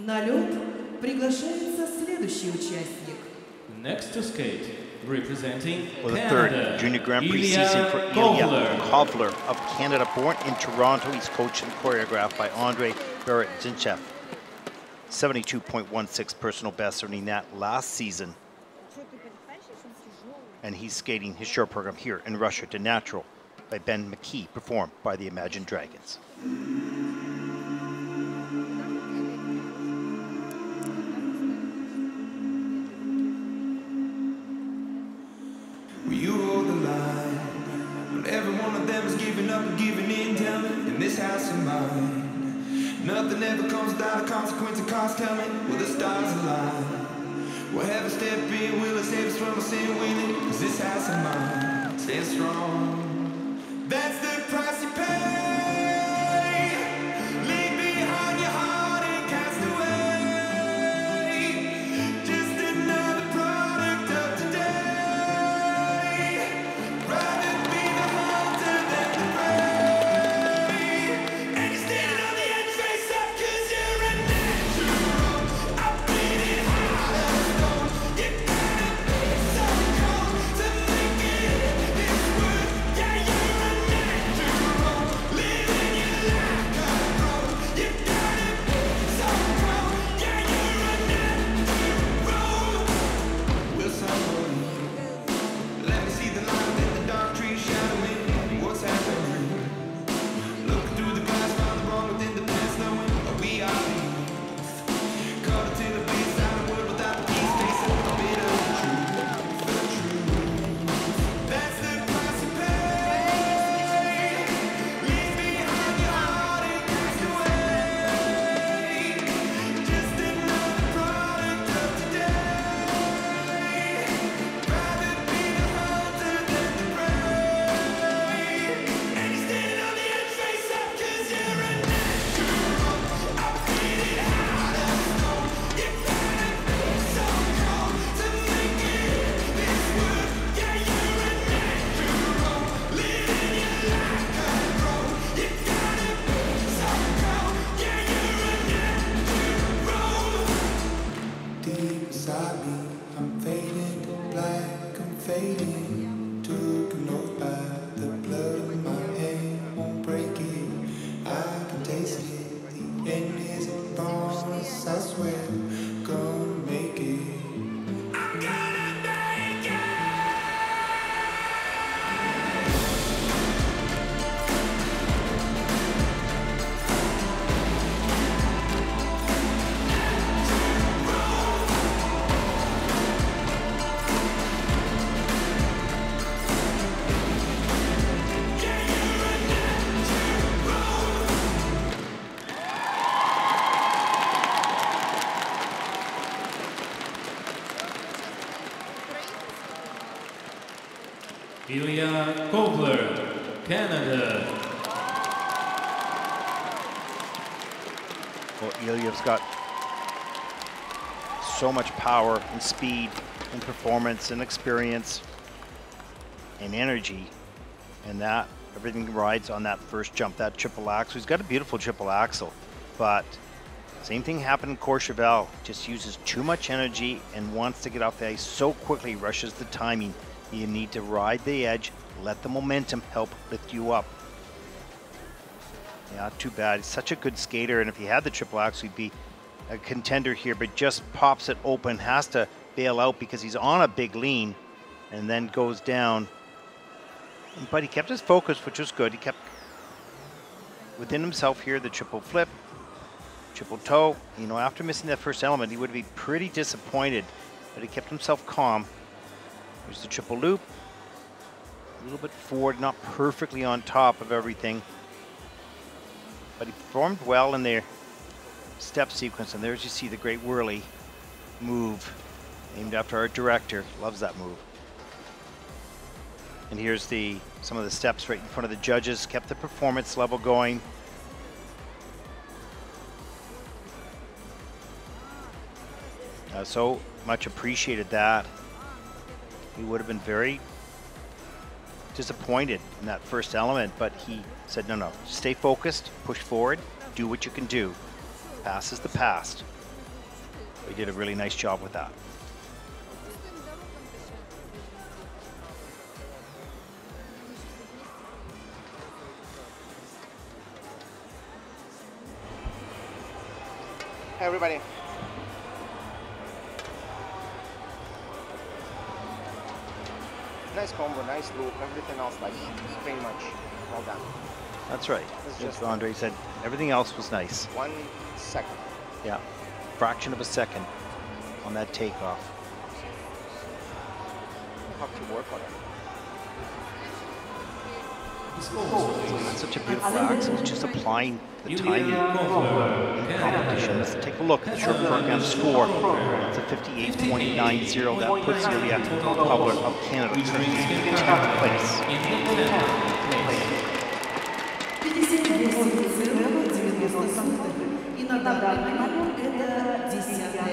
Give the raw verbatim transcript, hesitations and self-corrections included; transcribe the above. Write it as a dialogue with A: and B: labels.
A: На лед приглашается следующий участник.
B: Next to skate, representing
C: Well, the
B: Canada,
C: third Junior Grand Prix
B: Ilya
C: season for Ilya Kovler of Canada, born in Toronto. He's coached and choreographed by Andre Berezintsev. seventy-two point one six personal best, earning that last season. And he's skating his short program here in Russia to Natural by Ben McKee, performed by the Imagine Dragons.
D: You hold the line when every one of them is giving up and giving in. Tell me, in this house of mine, nothing ever comes without a consequence of cost. Tell me, will the stars align? We'll have a step in, will it save us from a sin winning? Cause this house of mine stands strong. That's the price you pay. Leave behind your heart and cast away. Just another product of today. Rather be the hunter than the prey. And you're standing on the edge, face up, cause you're a natural. I'm bleeding hard as stone. You gotta be so cold to make it this worth. Yeah, you're a natural. Living your life control. You gotta be so cold. Yeah, you're a natural. Will somebody let me see the light in the dark trees shadowing? What's happening? Looking through the glass, find the wrong within the past, knowing are we are caught until the base out of world without the peace, facing a bit of the truth, the truth. That's the price you pay. Leave behind your heart and cast away. Just another product of today. Rather be the hunter than the prey. And you're standing on the edge, face up, cause you're a natural. I'm bleeding hard as stone. You gotta be so cold to make it this worth. Yeah, you're a natural. Living your life control. You gotta be so cold. Yeah, you're a natural. Deep inside me, I'm fading, black, I'm fading. Took an oath by the blood of my hand, won't break it. I can taste it. The end is upon us, I swear. Gonna make it. I'm gonna make it.
B: Ilya Kovler, Canada.
C: Well, Ilya's got so much power and speed and performance and experience and energy, and that everything rides on that first jump, that triple axel. He's got a beautiful triple axel, but same thing happened in Courchevel. Just uses too much energy and wants to get off the ice so quickly, rushes the timing. You need to ride the edge, let the momentum help lift you up. Yeah, too bad. He's such a good skater, and if he had the triple axel, he'd be a contender here, but just pops it open, has to bail out because he's on a big lean, and then goes down. But he kept his focus, which was good. He kept within himself here, the triple flip, triple toe. You know, after missing that first element, he would be pretty disappointed, but he kept himself calm. Here's the triple loop. A little bit forward, not perfectly on top of everything. But he performed well in their step sequence. And there's you see the great whirly move, named after our director. Loves that move. And here's the some of the steps right in front of the judges. Kept the performance level going. Uh, so much appreciated that. He would have been very disappointed in that first element, but he said, no, no, stay focused, push forward, do what you can do. Past is the past. He did a really nice job with that.
E: Hey everybody. Nice combo, nice loop, everything else like pretty much well done.
C: That's right.
E: It's
C: Just
E: just-
C: Andre said everything else was nice.
E: One second.
C: Yeah, fraction of a second on that takeoff.
E: We'll have to work on it.
C: That's such a beautiful axle. It's just applying the timing
B: Julia
C: of
B: Kovler,
C: the
B: Canada.
C: competition. Let's take a look at the short program score. It's a fifty-eight point nine zero. That puts Julia Kovler of Canada in tenth place.
B: In the tenth place.
A: пятьдесят восемь целых девяносто сотых. И на данный момент это десятое